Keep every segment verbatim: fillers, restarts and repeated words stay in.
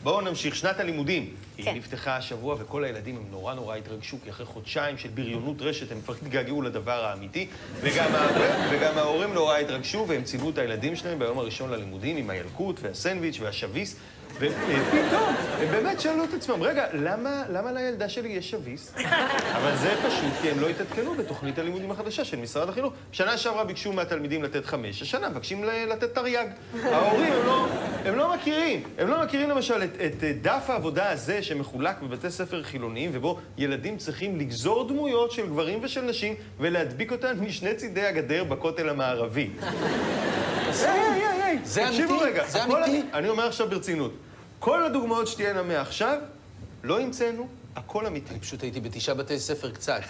בואו נמשיך. שנת הלימודים. היא נפתחה השבוע, וכל הילדים הם נורא נורא התרגשו, כי אחרי חודשיים של בריונות רשת הם כבר התגעגעו לדבר האמיתי, וגם וגם ההורים נורא התרגשו, והם ציוו את הילדים שלהם ביום הראשון ללימודים עם הילקוט והסנדוויץ' והשביס, ופתאום הם באמת שאלו את עצמם, רגע, למה, למה לילדה שלי יש שביס? אבל זה פשוט כי הם לא התעדכנו בתוכנית הלימודים החדשה של משרד החינוך. שנה שעברה ביקשו מהתלמידים לתת חמש, השנה מבקשים לתת תרי"ג. ההורים הם לא, הם לא מכירים, הם לא מכירים למשל את, את דף העבודה הזה שמחולק בבתי ספר חילוניים, ובו ילדים צריכים לגזור דמויות של גברים ושל נשים ולהדביק אותן משני צידי הגדר בכותל המערבי. היי, היי, היי, זה אמיתי? זה אמיתי? אני אומר עכשיו ברצינות. כל הדוגמאות שתהיינה מעכשיו, לא המצאנו, הכל אמיתי. אני פשוט הייתי בתשעה בתי ספר קצת.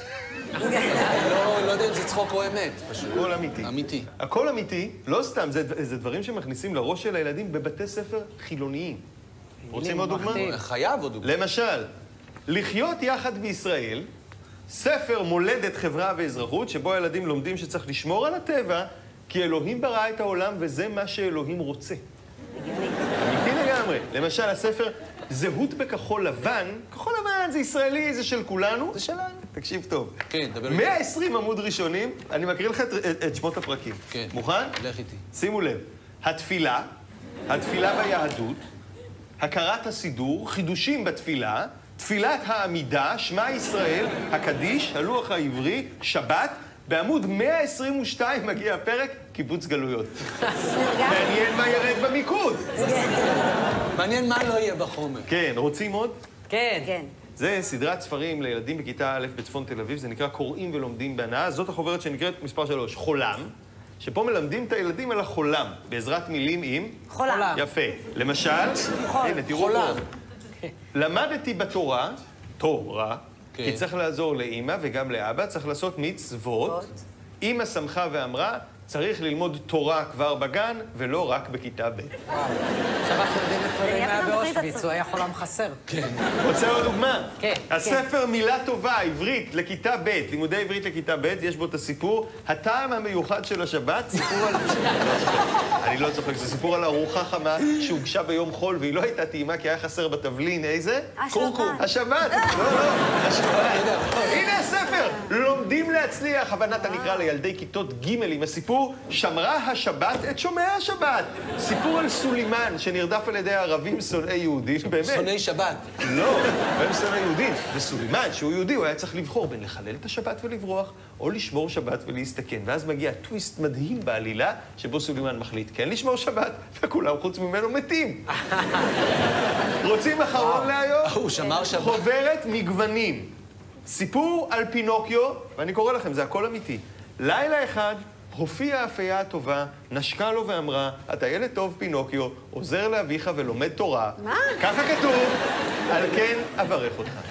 לא יודע אם זה צחוק או אמת, פשוט. הכל אמיתי. אמיתי. הכל אמיתי, לא סתם, זה דברים שמכניסים לראש של הילדים בבתי ספר חילוניים. רוצים עוד דוגמה? חייב עוד דוגמה. למשל, לחיות יחד בישראל, ספר מולדת חברה ואזרחות, שבו הילדים לומדים שצריך לשמור על הטבע, כי אלוהים ברא את העולם וזה מה שאלוהים רוצה. אמיתי לגמרי. למשל, הספר זהות בכחול לבן, כחול לבן זה ישראלי, זה של כולנו. זה שלנו. תקשיב טוב. כן, דבר איתי. מאה ועשרים עמוד ראשונים, אני מקריא לך את, את, את שמות הפרקים. כן. מוכן? לך איתי. שימו לב. התפילה, התפילה ביהדות, הכרת הסידור, חידושים בתפילה, תפילת העמידה, שמע ישראל, הקדיש, הלוח העברי, שבת, בעמוד מאה עשרים ושתיים מגיע הפרק, קיבוץ גלויות. מעניין מה ירד במיקוד. מעניין מה לא יהיה בחומר. כן, רוצים עוד? כן. כן. זה סדרת ספרים לילדים בכיתה א' בצפון תל אביב, זה נקרא קוראים ולומדים בהנאה. זאת החוברת שנקראת מספר שלוש, חולם, שפה מלמדים את הילדים על החולם, בעזרת מילים עם... חולם. יפה. למשל, הנה, תראו פה. למדתי בתורה, תורה, כי צריך לעזור לאמא וגם לאבא, צריך לעשות מצוות. אמא שמחה ואמרה, צריך ללמוד תורה כבר בגן, ולא רק בכיתה ב'. שאנחנו יודעים לפעמים היה באושוויץ, הוא היה חולם חסר. כן. רוצה עוד דוגמה? כן. הספר מילה טובה, עברית, לכיתה ב', לימודי עברית לכיתה ב', יש בו את הסיפור, הטעם המיוחד של השבת, סיפור על... אני לא צוחק, זה סיפור על ארוחה חמה שהוגשה ביום חול, והיא לא הייתה טעימה, כי היה חסר בתבלין, איזה? קורקום. השבת. לא, לא, השבת. הנה הספר, לומדים להצליח, הבנת הנקרא לילדי כיתות ג' עם הסיפור, שמרה השבת את שומע השבת. סיפור על סולימן שנרדף על ידי הערבים שונאי יהודים, באמת. שונאי שבת. לא, הם שונאי יהודים. וסולימן, שהוא יהודי, הוא היה צריך לבחור בין לחלל את השבת ולברוח, או לשמור שבת ולהסתכן. ואז מגיע טוויסט מדהים בעלילה, שבו סולימן מחליט כן לשמור שבת, וכולם חוץ ממנו מתים. רוצים אחרון להיום? הוא שמר שבת. חוברת מגוונים. סיפור על פינוקיו, ואני קורא לכם, זה הכל אמיתי. לילה אחד, הופיעה האפייה הטובה, נשקה לו ואמרה, אתה ילד טוב פינוקיו, עוזר לאביך ולומד תורה. מה? ככה כתוב, על כן אברך אותך.